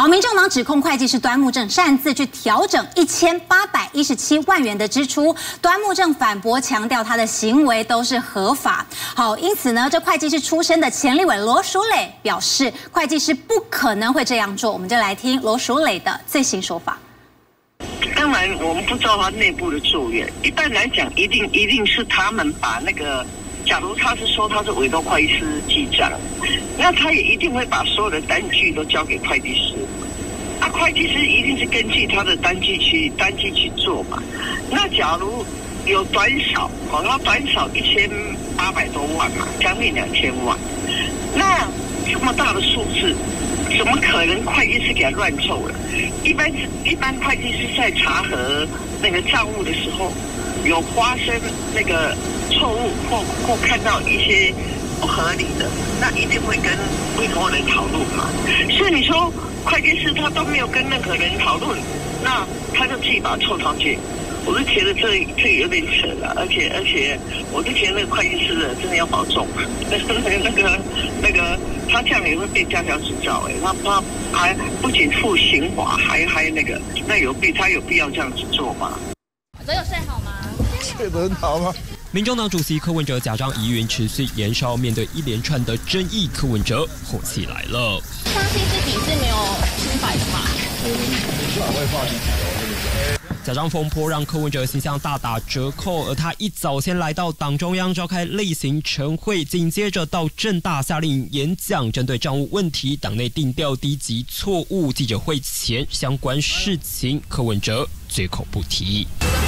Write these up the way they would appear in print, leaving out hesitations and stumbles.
好，民众党指控会计师端木正擅自去调整1817万元的支出，端木正反驳强调他的行为都是合法。好，因此呢，这会计师出身的前立委罗淑蕾表示，会计师不可能会这样做。我们就来听罗淑蕾的最新说法。 当然，我们不知道他内部的作业。一般来讲，一定是他们把那个，假如他是说他是委托会计师记账，那他也一定会把所有的单据都交给会计师。会计师一定是根据他的单据去做嘛。那假如有短少，他短少1800多万嘛，将近2000万。那这么大的数字，怎么可能会计师给他乱凑了？一般会计师在查核那个账务的时候，有发生那个错误或看到一些不合理的，那一定会跟委托人讨论嘛。所以你说会计师他都没有跟任何人讨论，那他就自己把它凑上去。我是觉得这有点扯了，而且我是觉得那个会计师真的要保重，那个他这样也会被家条指照他还不仅负刑罚，还那个，那他有必要这样子做吗？ 昨有睡好吗？ 睡得很好吗？ 民众党主席柯文哲假账疑云持续延烧，面对一连串的争议，柯文哲火气来了。 相信自己是没有清白的嘛？ 假账风波让柯文哲形象大打折扣，而他一早先来到党中央召开例行晨会，紧接着到政大下令演讲，针对账务问题、党内定调低级错误、记者会前相关事情，柯文哲绝口不提。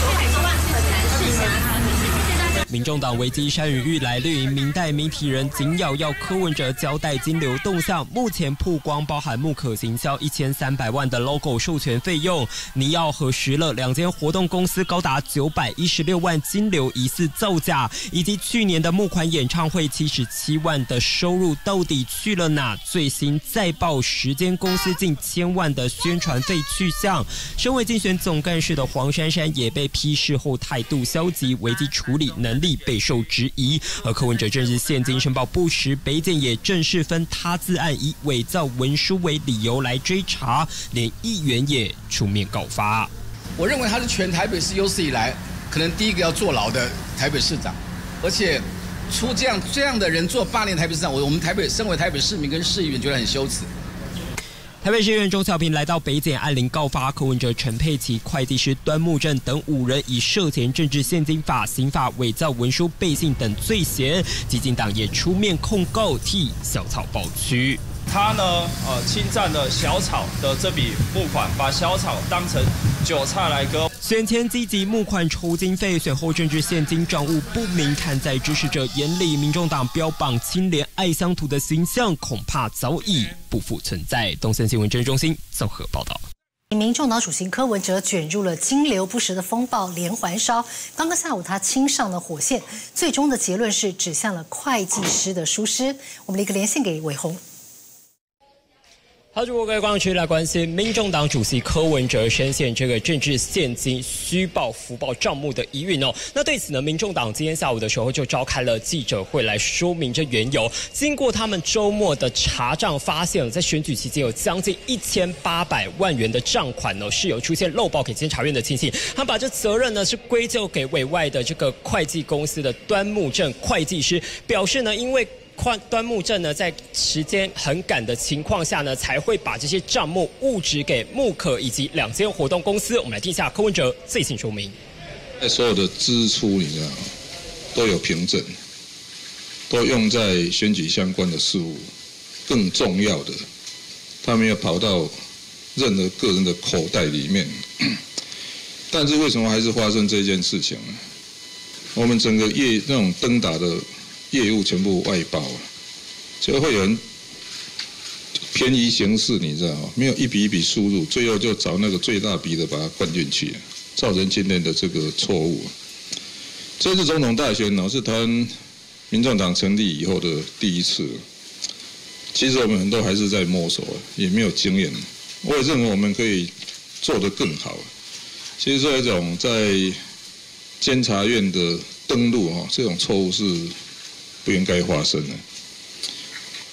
民众党危机山雨欲来，绿营民代媒体人紧咬要柯文哲交代金流动向。目前曝光包含木可行销1300万的 logo 授权费用，尼奥核实了2间活动公司高达916万金流疑似造假，以及去年的募款演唱会77万的收入到底去了哪？最新再爆10间公司近1000万的宣传费去向。身为竞选总干事的黄珊珊也被批事后态度消极，危机处理能力备受质疑，而柯文哲正是现金申报不实，北检也正式分他自案以伪造文书为理由来追查，连议员也出面告发。 我认为他是全台北市有史以来可能第一个要坐牢的台北市长，而且出这样的人做8年台北市长，我们身为台北市民跟市议员觉得很羞耻。 台北市议员周小平来到北检按铃告发柯文哲、陈佩琪、会计师端木正等5人以涉嫌政治现金法、刑法伪造文书背信等罪嫌，基进党也出面控告，替小草保屈。 他呢，侵占了小草的这笔募款，把小草当成韭菜来割。 选前积极募款筹经费，选后政治现金账务不明，看在支持者眼里，民众党标榜清廉爱乡土的形象，恐怕早已不复存在。东森新闻政治中心综合报道。 民众党主席柯文哲卷入了金流不实的风暴，连环烧。刚刚下午他亲上了火线，最终的结论是指向了会计师的疏失。我们的一个连线给伟鸿。 好，各位观众区来关心民众党主席柯文哲深陷这个政治现金虚报、福报账目的疑云哦。那对此呢，民众党今天下午的时候就召开了记者会来说明这缘由。经过他们周末的查账，发现在选举期间有将近1800万元的账款呢是有出现漏报给监察院的情形。他把这责任呢是归咎给委外的这个会计公司的端木正会计师，表示呢因为端木正呢，在时间很赶的情况下呢，才会把这些账目误指给木可以及2间活动公司。我们来听一下柯文哲最新说明。 在所有的支出，你知道都有凭证，都用在选举相关的事务。更重要的，他没有跑到任何个人的口袋里面。但是为什么还是发生这件事情呢？我们整个那种登打的业务全部外包了，就会有人便宜行事，你知道吗？没有一笔一笔输入，最后就找那个最大笔的把它灌进去，造成今天的这个错误。这次总统大选呢，是台湾民众党成立以后的第一次。其实我们很多还是在摸索，也没有经验。我也认为我们可以做得更好。其实这种在监察院的登录这种错误是不应该发生的。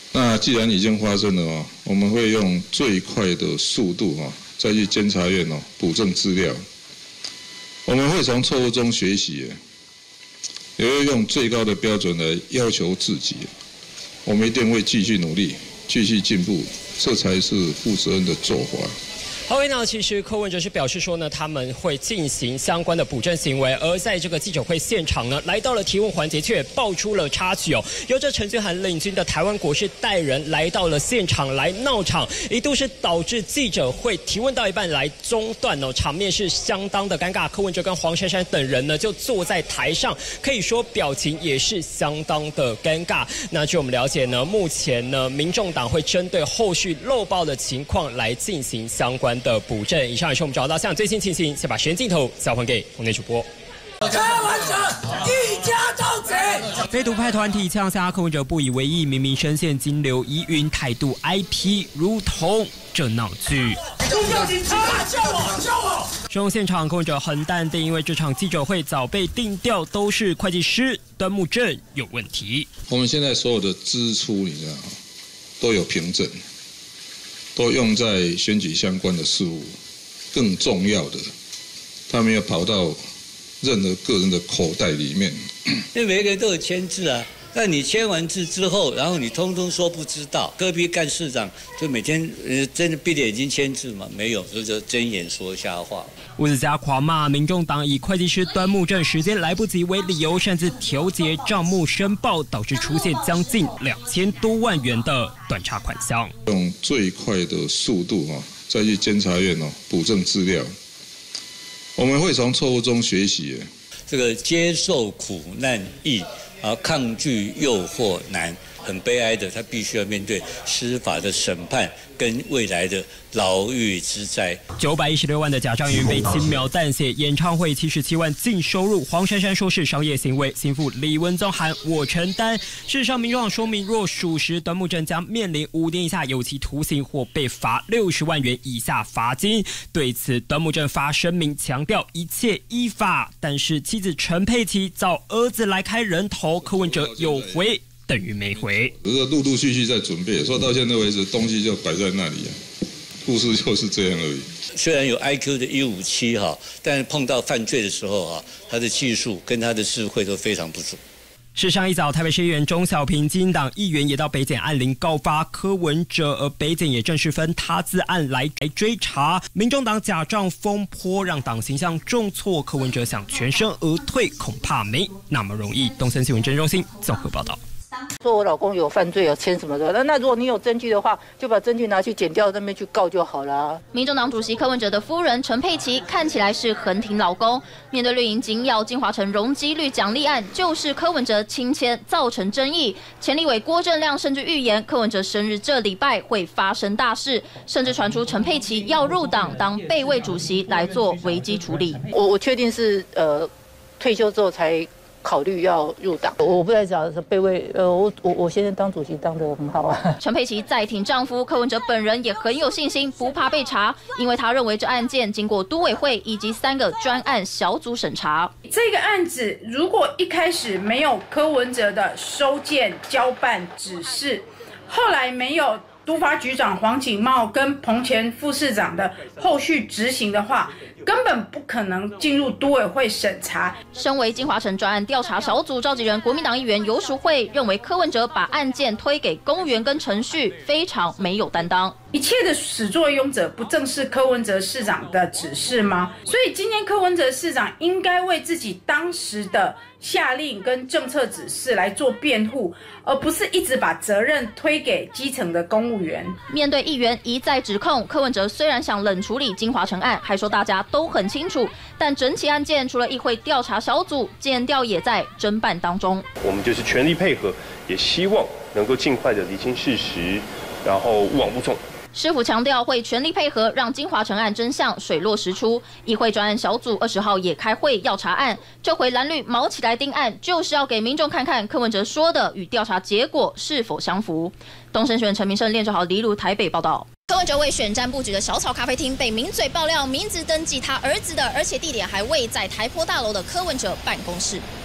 那既然已经发生了哦，我们会用最快的速度哦，再去监察院哦补正资料。我们会从错误中学习，也会用最高的标准来要求自己。我们一定会继续努力，继续进步，这才是负责任的做法。 好，那其实柯文哲是表示说呢，他们会进行相关的补正行为，而在这个记者会现场呢，来到了提问环节，却也爆出了插曲哦，由着陈俊涵领军的台湾国事代人来到了现场来闹场，一度是导致记者会提问到一半来中断哦，场面是相当的尴尬。柯文哲跟黄珊珊等人呢，就坐在台上，可以说表情也是相当的尴尬。那据我们了解呢，目前呢，民众党会针对后续漏报的情况来进行相关的补正。以上也是我们找到像最新情形，先把时间镜头交还给棚内主播。 柯文哲一家都贼。 非独派团体呛下柯文哲不以为意，明明深陷金流疑云态度 IP， 如同这闹剧。 救我！ 使用现场柯文哲很淡定，因为这场记者会早被定调都是会计师端木正有问题。 我们现在所有的支出，你知道都有凭证。都用在选举相关的事务，更重要的，他没有跑到任何个人的口袋里面。 因为每个人都有签字啊，那你签完字之后，然后你通通说不知道，隔壁干事长就每天真的闭着眼睛签字嘛？没有，就睁眼说瞎话。 吴子嘉狂骂民众党以会计师端木正时间来不及为理由，擅自调节账目申报，导致出现将近2000多万元的短差款项。 用最快的速度再去监察院补正资料。我们会从错误中学习。 这个接受苦难易，而抗拒诱惑难。很悲哀的，他必须要面对司法的审判跟未来的牢狱之灾。 916万的假账云被轻描淡写，演唱会77万净收入，黄珊珊说是商业行为，心腹李文宗喊我承担。事实上，民众党说明，若属实，端木正将面临5年以下有期徒刑或被罚60万元以下罚金。对此，端木正发声明强调一切依法，但是妻子陈佩琪找儿子来开人头，柯文哲有回等于没回， 陆续在准备，说到现在为止，东西就摆在那里故事就是这样而已。 虽然有 IQ 的157哈，但是碰到犯罪的时候他的技术跟他的智慧都非常不足。 事上一早，台北市议员钟小平、基进党议员也到北检按铃告发柯文哲，而北检也正式分他自案来追查。民众党假账风波让党形象重挫，柯文哲想全身而退，恐怕没那么容易。东森新闻真中心综合报道。 说我老公有犯罪有签什么的，那如果你有证据的话，就把证据拿去检调那边去告就好了。 民众党主席柯文哲的夫人陈佩琪看起来是很挺老公，面对绿营紧咬金华城容积率奖励案，就是柯文哲亲签造成争议。前立委郭正亮甚至预言柯文哲生日这礼拜会发生大事，甚至传出陈佩琪要入党当备位主席来做危机处理。 我确定是退休之后才考虑要入党，我不在讲备位，我先生当主席当得很好啊。 陈佩琪再挺丈夫，柯文哲本人也很有信心，不怕被查，因为他认为这案件经过都委会以及3个专案小组审查。 这个案子如果一开始没有柯文哲的收件交办指示，后来没有督发局长黄景茂跟彭前副市长的后续执行的话，根本不可能进入都委会审查。 身为金华城专案调查小组召集人，国民党议员游淑慧认为柯文哲把案件推给公务员跟程序，非常没有担当。 一切的始作俑者不正是柯文哲市长的指示吗？所以今天柯文哲市长应该为自己当时的下令跟政策指示来做辩护，而不是一直把责任推给基层的公务员。 面对议员一再指控，柯文哲虽然想冷处理金华城案，还说大家都很清楚，但整起案件除了议会调查小组，检调也在侦办当中。 我们就是全力配合，也希望能够尽快的厘清事实，然后勿往勿重。 市府强调会全力配合，让金华城案真相水落石出。议会专案小组20号也开会要查案，这回蓝绿毛起来盯案，就是要给民众看看柯文哲说的与调查结果是否相符。东森新闻陈明胜、练就好黎如台北报道。 柯文哲为选战布局的小草咖啡厅被名嘴爆料，名字登记他儿子的，而且地点还位在台波大楼的柯文哲办公室。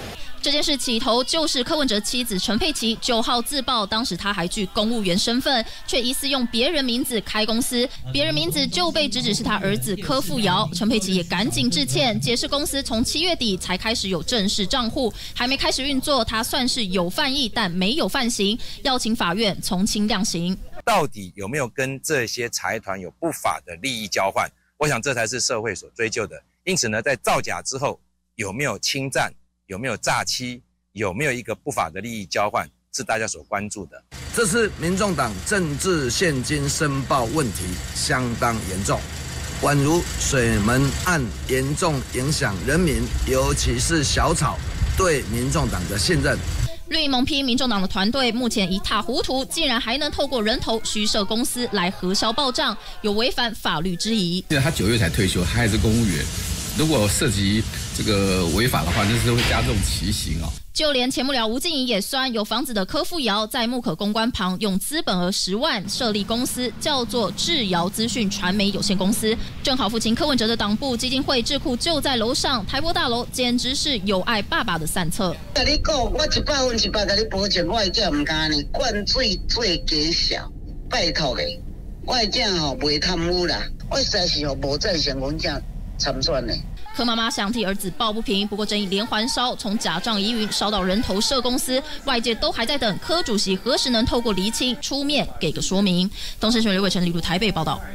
这件事起头就是柯文哲妻子陈佩琪9号自曝，当时他还具公务员身份，却疑似用别人名字开公司，别人名字就被指是他儿子柯富尧。陈佩琪也赶紧致歉，解释公司从7月底才开始有正式账户，还没开始运作，他算是有犯意，但没有犯行，要请法院从轻量刑。 到底有没有跟这些财团有不法的利益交换？我想这才是社会所追究的。因此呢，在造假之后，有没有侵占？有没有诈欺？有没有一个不法的利益交换？是大家所关注的。 这次民众党政治现金申报问题相当严重，宛如水门案，严重影响人民，尤其是小草对民众党的信任。 绿营猛批民众党的团队目前一塌糊涂，竟然还能透过人头虚设公司来核销报账，有违反法律之疑。 他9月才退休，他还是公务员，如果涉及这个违法的话，那是会加重其刑哦。 就连前幕僚吴静怡也酸，有房子的柯富尧在木可公关旁用资本额10万设立公司，叫做智尧资讯传媒有限公司。正好父亲柯文哲的党部基金会智库就在楼上，台博大楼简直是有爱爸爸的散策。 跟你讲，我100%跟你保证，我的囝唔干呢，灌水最假小，拜托的，我的囝吼袂贪污啦，我实在是无赞成阮囝参选的。 柯妈妈想替儿子抱不平，不过争议连环烧，从假账疑云烧到人头设公司，外界都还在等柯主席何时能透过厘清出面给个说明。东森新闻刘伟成、李路台北报道。